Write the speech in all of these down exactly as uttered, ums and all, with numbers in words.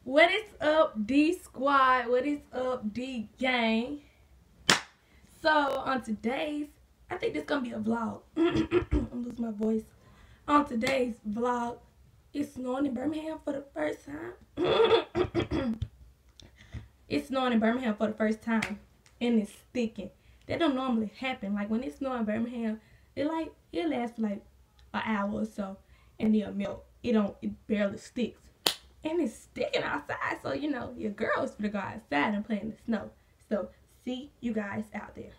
What is up, D Squad? What is up, D Gang? So on today's, I think this gonna be a vlog. I'm losing my voice. On today's vlog, it's snowing in Birmingham for the first time. It's snowing in Birmingham for the first time, and it's sticking. That don't normally happen. Like when it snows in Birmingham, it like it lasts for like an hour or so, and it'll melt. It don't. It barely sticks. And it's sticking outside, so you know your girl's gonna go outside and play in the snow. So see you guys out there.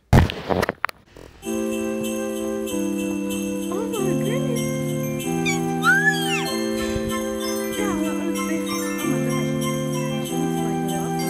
Oh my goodness! Yeah, well, understand. Oh my gosh! She looks like it off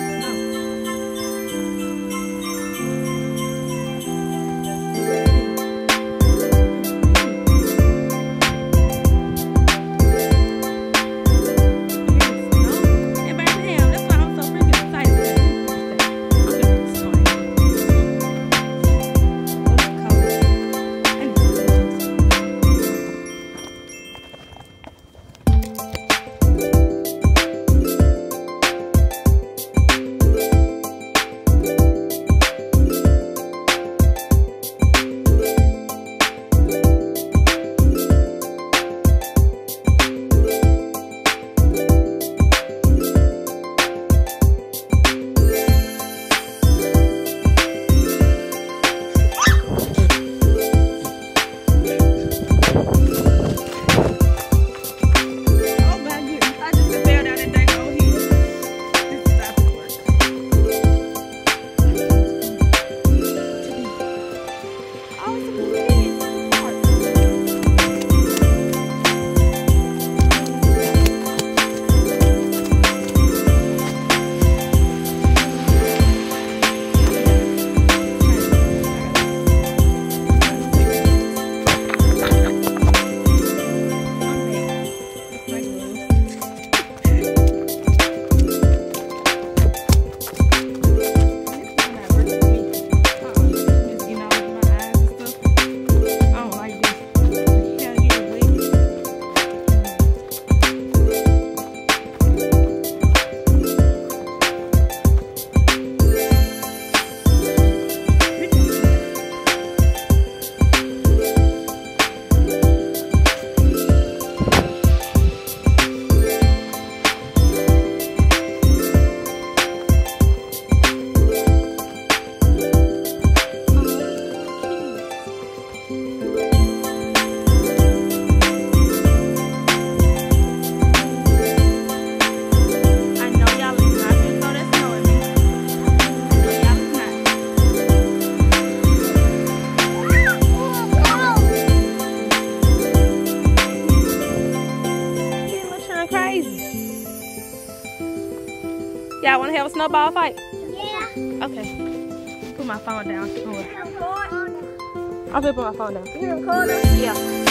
Y'all want to have a snowball fight? Yeah. Okay. Put my phone down. Record. I'll put my phone down. You recording? Yeah.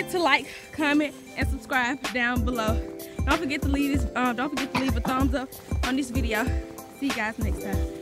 forget to like, comment, and subscribe down below. Don't forget to leave this. Um, don't forget to leave a thumbs up on this video. See you guys next time.